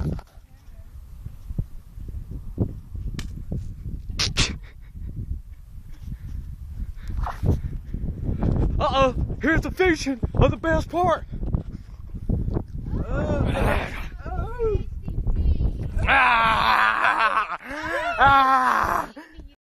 Uh-oh, here's the fishing of the best part. Ah!